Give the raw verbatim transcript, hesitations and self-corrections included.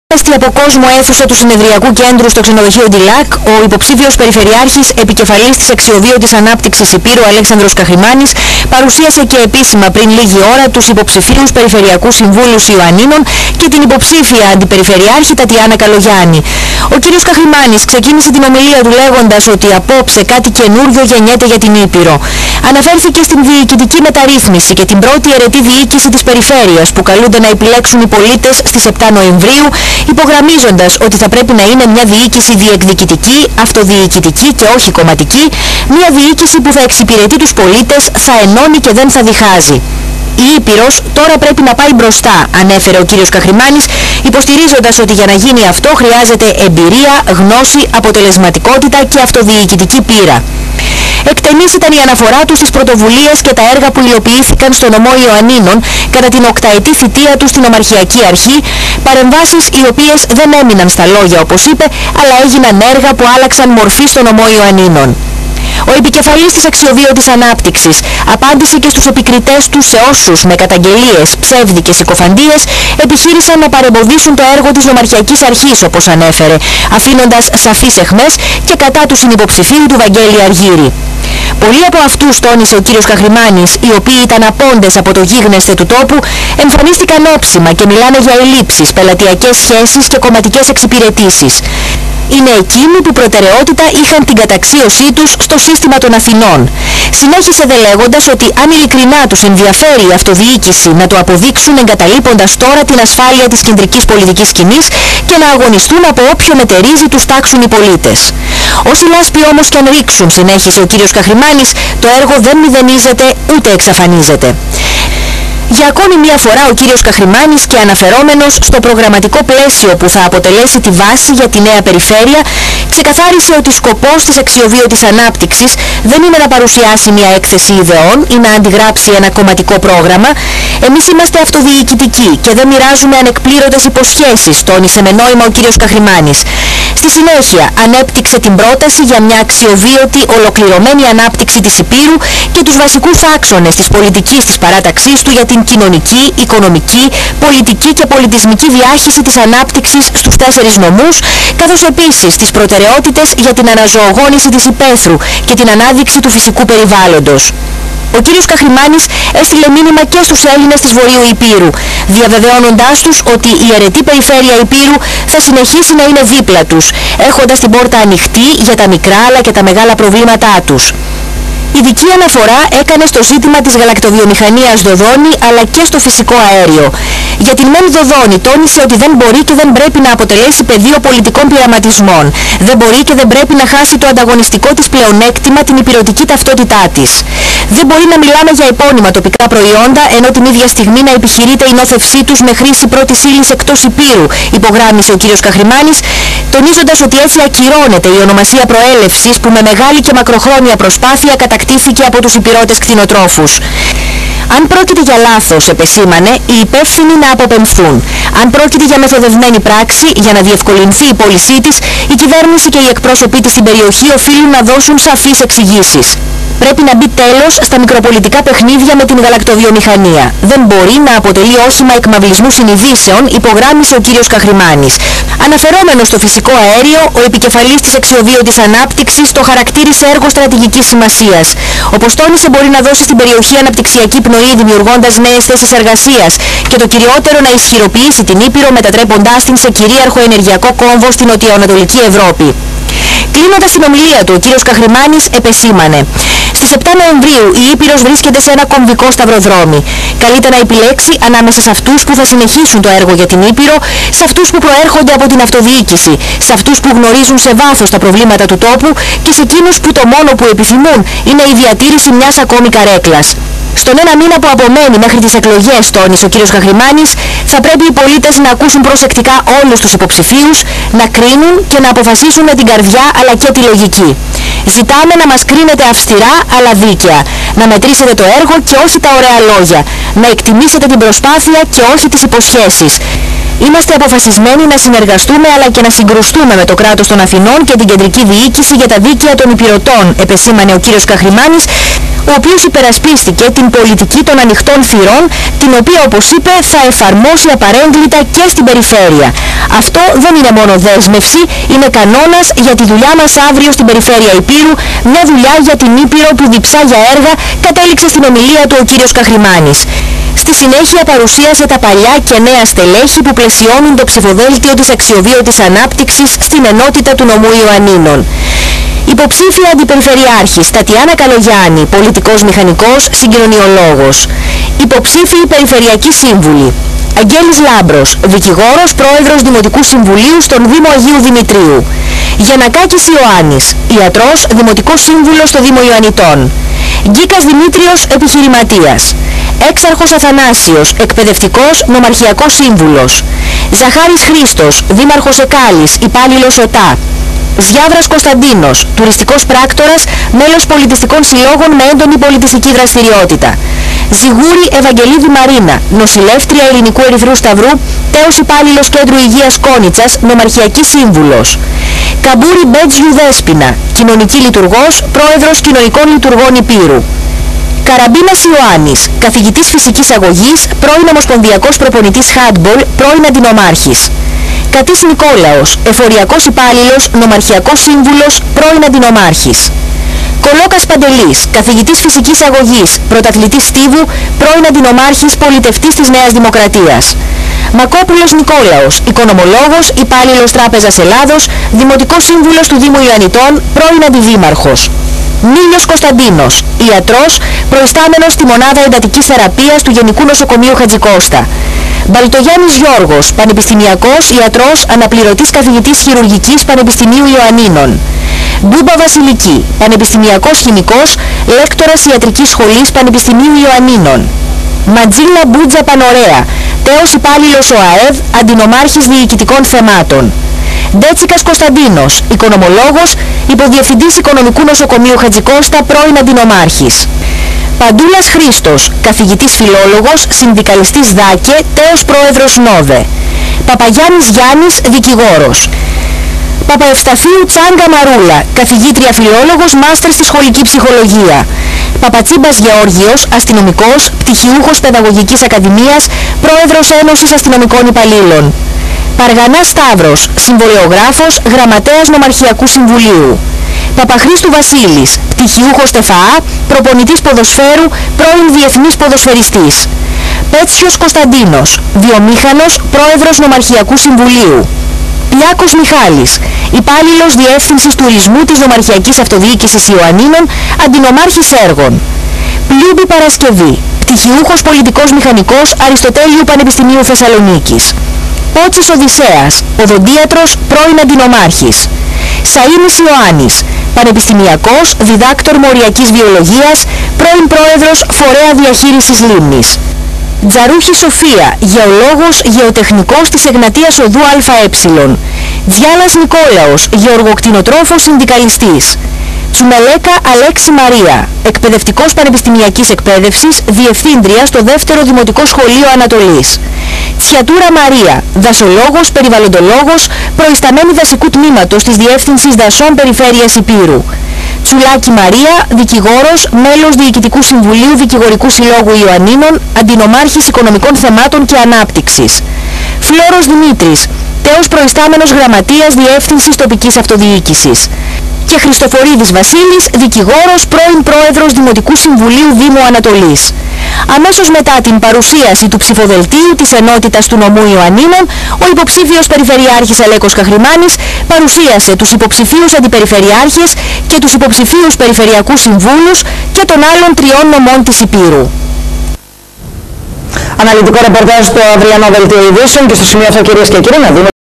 Στη από κόσμο αίθουσα του Συνεδριακού Κέντρου στο ξενοδοχείο Ντιλάκ, ο υποψήφιος Περιφερειάρχης επικεφαλής της αξιοβίωτης ανάπτυξης Ηπείρου Αλέξανδρος Καχρημάνης παρουσίασε και επίσημα πριν λίγη ώρα τους υποψηφίους Περιφερειακούς Συμβούλους Ιωαννίνων και την υποψήφια Αντιπεριφερειάρχη Τατιάνα Καλογιάννη. Ο κ. Καχρημάνης ξεκίνησε την ομιλία του λέγοντας ότι απόψε κάτι καινούριο γεννιέται για την Ήπειρο. Αναφέρθηκε στην διοικητική μεταρρύθμιση και την πρώτη αιρετή διοίκηση της περιφέρειας που καλούνται να επιλέξουν οι πολίτες στις επτά Νοεμβρίου, υπογραμμίζοντας ότι θα πρέπει να είναι μια διοίκηση διεκδικητική, αυτοδιοικητική και όχι κομματική, μια διοίκηση που θα εξυπηρετεί τους πολίτες, θα ενώνει και δεν θα διχάζει. Η Ήπειρος τώρα πρέπει να πάει μπροστά, ανέφερε ο κ. Καχρημάνης, υποστηρίζοντας ότι για να γίνει αυτό χρειάζεται εμπειρία, γνώση, αποτελεσματικότητα και αυτοδιοικητική πείρα. Εκτενής ήταν η αναφορά του στις πρωτοβουλίες και τα έργα που υλοποιήθηκαν στο νομό Ιωαννίνων κατά την οκταετή θητεία του στην Ομαρχιακή Αρχή, παρεμβάσεις οι οποίες δεν έμειναν στα λόγια όπως είπε, αλλά έγιναν έργα που άλλαξαν μορφή στο νομό Ιωαννίνων. Ο επικεφαλής της αξιοβίωτης ανάπτυξης απάντησε και στους επικριτές του σε όσους με καταγγελίες, ψεύδι και συκοφαντίες επιχείρησαν να παρεμποδίσουν το έργο της Νομαρχιακής Αρχής, όπως ανέφερε, αφήνοντας σαφείς αιχμές και κατά του συνυποψηφίου του Βαγγέλη Αργύρη. Πολλοί από αυτούς, τόνισε ο κ. Καχρημάνης, οι οποίοι ήταν απόντες από το γίγνεσθε του τόπου, εμφανίστηκαν όψιμα και μιλάνε για ελλείψεις, πελατειακές σχέσεις και κομματικές εξυπηρετήσεις. Είναι εκείνοι που προτεραιότητα είχαν την καταξίωσή τους στο σύστημα των Αθηνών. Συνέχισε δε λέγοντας ότι αν ειλικρινά τους ενδιαφέρει η αυτοδιοίκηση να το αποδείξουν εγκαταλείποντας τώρα την ασφάλεια της κεντρικής πολιτικής σκηνής και να αγωνιστούν από όποιο μετερίζει τους τάξουν οι πολίτες. Όσοι λάσπη όμως κι αν ρίξουν, συνέχισε ο κ. Καχρημάνης, το έργο δεν μηδενίζεται ούτε εξαφανίζεται. Για ακόμη μία φορά ο κύριος Καχρημάνης και αναφερόμενος στο προγραμματικό πλαίσιο που θα αποτελέσει τη βάση για τη νέα περιφέρεια, ξεκαθάρισε ότι σκοπός της αξιοβίωτης ανάπτυξης δεν είναι να παρουσιάσει μια έκθεση ιδεών ή να αντιγράψει ένα κομματικό πρόγραμμα. Εμείς είμαστε αυτοδιοικητικοί και δεν μοιράζουμε ανεκπλήρωτες υποσχέσεις, τόνισε με νόημα ο κύριος Καχρημάνης. Στη συνέχεια ανέπτυξε την πρόταση για μια αξιοβίωτη ολοκληρωμένη ανάπτυξη της Ηπείρου και τους βασικούς άξονες της πολιτικής της παράταξής του για την κοινωνική, οικονομική, πολιτική και πολιτισμική διάχυση της ανάπτυξης στους τέσσερις νομούς, καθώς επίσης τις προτεραιότητες για την αναζωογόνηση της υπαίθρου και την ανάδειξη του φυσικού περιβάλλοντος. Ο κ. Καχρημάνης έστειλε μήνυμα και στους Έλληνες της Βορείου Ηπείρου, διαβεβαιώνοντάς τους ότι η αιρετή περιφέρεια Ηπείρου θα συνεχίσει να είναι δίπλα τους, έχοντας την πόρτα ανοιχτή για τα μικρά αλλά και τα μεγάλα προβλήματά τους. Ειδική αναφορά έκανε στο ζήτημα της γαλακτοβιομηχανίας Δοδόνη αλλά και στο φυσικό αέριο. Για την μεν Δοδόνη τόνισε ότι δεν μπορεί και δεν πρέπει να αποτελέσει πεδίο πολιτικών πειραματισμών. Δεν μπορεί και δεν πρέπει να χάσει το ανταγωνιστικό της πλεονέκτημα, την ηπειρωτική ταυτότητά της. Δεν μπορεί να μιλάμε για επώνυμα τοπικά προϊόντα ενώ την ίδια στιγμή να επιχειρείται η νόθευσή τους με χρήση πρώτης ύλης εκτός Ηπείρου, υπογράμμισε ο κ. Καχρημάνης, τονίζοντας ότι έτσι ακυρώνεται η ονομασία προέλευσης που με μεγάλη και μακροχρόνια προσπάθεια κατακτήθηκε από τους Ηπειρώτες κτηνοτρόφους. Αν πρόκειται για λάθος, επεσήμανε, οι υπεύθυνοι να αποπεμφθούν. Αν πρόκειται για μεθοδευμένη πράξη, για να διευκολυνθεί η πώλησή της, η κυβέρνηση και οι εκπρόσωποι της στην περιοχή οφείλουν να δώσουν σαφείς εξηγήσεις. Πρέπει να μπει τέλος στα μικροπολιτικά παιχνίδια με την γαλακτοβιομηχανία. Δεν μπορεί να αποτελεί όχημα εκμαυλισμού συνειδήσεων, υπογράμμισε ο κ. Καχρημάνης. Αναφερόμενος στο φυσικό αέριο, ο επικεφαλής της αξιοβίωτης ανάπτυξης το χαρακτήρισε έργο στρατηγικής σημασίας. Όπως τόνισε, μπορεί να δώσει στην περιοχή αναπτυξιακή πνοή δημιουργώντας νέες θέσεις εργασίας και το κυριότερο να ισχυροποιήσει την Ήπειρο μετατρέποντάς την σε κυρίαρχο ενεργειακό κόμβο στην νοτιοανατολική Ευρώπη. Κλείνοντας την ομιλία του, ο κ. Καχρημάνης επεσήμανε: στις επτά Νοεμβρίου η Ήπειρος βρίσκεται σε ένα κομβικό σταυροδρόμι. Καλείται να επιλέξει ανάμεσα σε αυτούς που θα συνεχίσουν το έργο για την Ήπειρο, σε αυτούς που προέρχονται από την αυτοδιοίκηση, σε αυτούς που γνωρίζουν σε βάθος τα προβλήματα του τόπου και σε εκείνους που το μόνο που επιθυμούν είναι η διατήρηση μιας ακόμη καρέκλας. Στον ένα μήνα που απομένει μέχρι τις εκλογές, τόνισε ο κ. Καχρημάνης, θα πρέπει οι πολίτες να ακούσουν προσεκτικά όλους τους υποψηφίους, να κρίνουν και να αποφασίσουν με την καρδιά αλλά και τη λογική. Ζητάμε να μας κρίνετε αυστηρά αλλά δίκαια, να μετρήσετε το έργο και όχι τα ωραία λόγια, να εκτιμήσετε την προσπάθεια και όχι τις υποσχέσεις. Είμαστε αποφασισμένοι να συνεργαστούμε αλλά και να συγκρουστούμε με το κράτος των Αθηνών και την κεντρική διοίκηση για τα δίκαια των Ηπειρωτών, επεσήμανε ο κ. Καχρημάνης, ο οποίος υπερασπίστηκε την πολιτική των ανοιχτών θυρών, την οποία, όπως είπε, θα εφαρμόσει απαρέγκλητα και στην περιφέρεια. Αυτό δεν είναι μόνο δέσμευση, είναι κανόνας για τη δουλειά μας αύριο στην περιφέρεια Ηπείρου, μια δουλειά για την Ήπειρο που διψά για έργα, κατέληξε στην ομιλία του ο κύριος Καχρημάνης. Στη συνέχεια παρουσίασε τα παλιά και νέα στελέχη που πλαισιώνουν το ψηφοδέλτιο της αξιοβίωτης ανάπτυξης στην ενότητα του νομού Ιωαννίνων. Υποψήφια αντιπεριφερειάρχης Τατιάνα Καλογιάννη, πολιτικός μηχανικός, συγκοινωνιολόγος. Υποψήφιοι περιφερειακοί σύμβουλοι: Αγγέλης Λάμπρος, δικηγόρος, πρόεδρος Δημοτικού Συμβουλίου στον Δήμο Αγίου Δημητρίου. Γιαννακάκης Ιωάννης, ιατρός, δημοτικός σύμβουλος στο Δήμο Ιωαννιτών. Γκίκας Δημήτριος, επιχειρηματίας. Έξαρχος Αθανάσιος, εκπαιδευτικός, νομαρχιακός σύμβουλος. Ζαχάρης Χρήστος, δήμαρχος Εκάλης, υπάλληλος ΟΤΑ. Ζιάβρας Κωνσταντίνος, τουριστικός πράκτορας, μέλος πολιτιστικών συλλόγων με έντονη πολιτιστική δραστηριότητα. Ζιγούρη Ευαγγελίδη Μαρίνα, νοσηλεύτρια Ελληνικού Ερυθρού Σταυρού, τέος υπάλληλος Κέντρου Υγείας Κόνιτσας, νομαρχιακή σύμβουλος. Καμπούρη Μπέτζιου Δέσποινα, κοινωνική λειτουργός, πρόεδρος Κοινωνικών Λειτουργών Ηπείρου. Καραμπίνας Ιωάννης, καθηγητής φυσικής αγωγής, πρώην ομοσπονδιακός προπονητής handball, πρώην αντινομάρχης. Κατής Νικόλαος, εφοριακός υπάλληλος, νομαρχιακός σύμβουλος, πρώην αντινομάρχης. Κολόκας Παντελής, καθηγητής φυσικής αγωγής, πρωταθλητής στίβου, πρώην αντινομάρχης, πολιτευτής της Νέας Δημοκρατίας. Μακόπουλος Νικόλαος, οικονομολόγος, υπάλληλος Τράπεζας Ελλάδος, δημοτικός σύμβουλος του Δήμου Ιωαννιτών, πρώην αντιδήμαρχος. Μίλιος Κωνσταντίνος, ιατρός, προϊστάμενος στη μονάδα εντατικής θεραπείας του Γενικού Νοσοκομείου Χατζικώστα. Μπαλτογιάννης Γιώργος, πανεπιστημιακός, ιατρός, αναπληρωτής καθηγητής χειρουργικής Πανεπιστημίου Ιωαννίνων. Μπούμπα Βασιλική, πανεπιστημιακός χημικός, λέκτορας ιατρικής σχολής Πανεπιστημίου Ιωαννίνων. Ματζίλα Μπούτζα Πανωρέα, τέος υπάλληλος ΟΑΕΔ, αντινομάρχης διοικητικών θεμάτων. Ντέτσικας Κωνσταντίνος, οικονομολόγος, υποδιευθυντής Οικονομικού Νοσοκομείου Χατζικώστα, πρώην αντινομάρχης. Παντούλας Χρήστος, καθηγητής φιλόλογος, συνδικαλιστής ΔΑΚΕ, τέος πρόεδρος ΝΟΔΕ. Παπαγιάννης Γιάννης, δικηγόρος. Παπαευσταθίου Τσάγκα Μαρούλα, καθηγήτρια φιλόλογος, μάστερ στη σχολική ψυχολογία. Παπατσίμπας Γεώργιος, αστυνομικός, πτυχιούχος Παιδαγωγικής Ακαδημίας, πρόεδρος Ένωσης Αστυνομικών Υπαλλήλων. Παργανάς Σταύρος, συμβολεογράφος, γραμματέας Νομαρχιακού Συμβουλίου. Παπαχρήστου Βασίλης, πτυχιούχος ΤΕΦΑΑ, προπονητής ποδοσφαίρου, πρώην διεθνής ποδοσφαιριστής. Πέτσιος Κωνσταντίνος, βιομήχανος, πρόεδρος Νομαρχιακού Συμβουλίου. Πιάκος Μιχάλης, υπάλληλος Διεύθυνσης Τουρισμού της Νομαρχιακής Αυτοδιοίκησης Ιωαννίνων, αντινομάρχης έργων. Πλούμπη Παρασκευή, πτυχιούχος πολιτικός μηχανικός Αριστοτέλειου Πανεπιστημίου Θεσσαλονίκης. Πότσης Οδυσσέας, οδοντίατρος, πρώην αντινομάρχης. Σαΐνης Ιωάννης, πανεπιστημιακός, διδάκτορ μοριακής βιολογίας, πρώην πρόεδρος Φορέα Διαχείρισης Λίμνης. Τζαρούχη Σοφία, γεωλόγος, γεωτεχνικός της Εγνατίας Οδού ΑΕ. Τζιάλας Νικόλαος, γεωργοκτηνοτρόφος, συνδικαλιστής. Τσουμελέκα Αλέξη Μαρία, εκπαιδευτικός πανεπιστημιακής εκπαίδευσης, διευθύντρια στο δεύτερο Δημοτικό Σχολείο Ανατολής. Τσιατούρα Μαρία, δασολόγος, περιβαλλοντολόγος, προϊσταμένη δασικού τμήματος της Διεύθυνσης Δασών Περιφέρειας Ηπείρου. Τσουλάκη Μαρία, δικηγόρος, μέλος Διοικητικού Συμβουλίου Δικηγορικού Συλλόγου Ιωαννίνων, αντινομάρχης Οικονομικών Θεμάτων και Ανάπτυξης. Φλόρος Δημήτρης, τέος προϊστάμενος γραμματείας Διεύθυνσης Τοπικής Αυτοδιοίκησης. Και Χριστοφορίδης Βασίλης, δικηγόρος, πρώην πρόεδρος Δημοτικού Συμβουλίου Δήμου Ανατολής. Αμέσως μετά την παρουσίαση του ψηφοδελτίου της ενότητας του νομού Ιωαννίνων, ο υποψήφιος περιφερειάρχης Αλέκος Καχρημάνης παρουσίασε τους υποψηφίους αντιπεριφερειάρχες και τους υποψηφίους περιφερειακούς συμβούλους και των άλλων τριών νομών της Ηπείρου. Αναλυτικό ρεπορτάζ στο αυριανό δελτίο ειδήσεων και στο σημείο αυτό, κυρίες και κύριοι, να δούμε